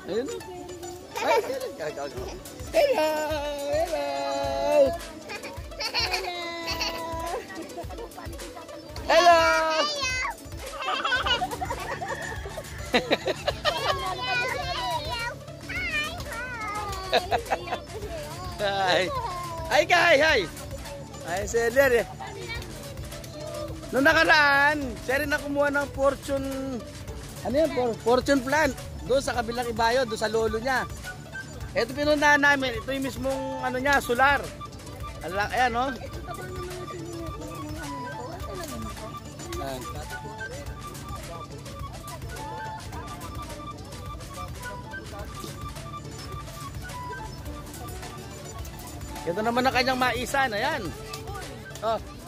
Ayun. Ay, hello. Hello. Hello. Hi. Hi, guys. Hi. Ay, Seller eh. Noong nakaraan, siya rin na kumuha ng fortune, ano yan, fortune plant. Doon sa kabilang ibayo, doon sa lolo niya. Ito pinuntahan namin, ito yung mismong ano niya, solar. Ayan, no? Ayan. Ito naman ang kanyang maisan, ayan. Oh,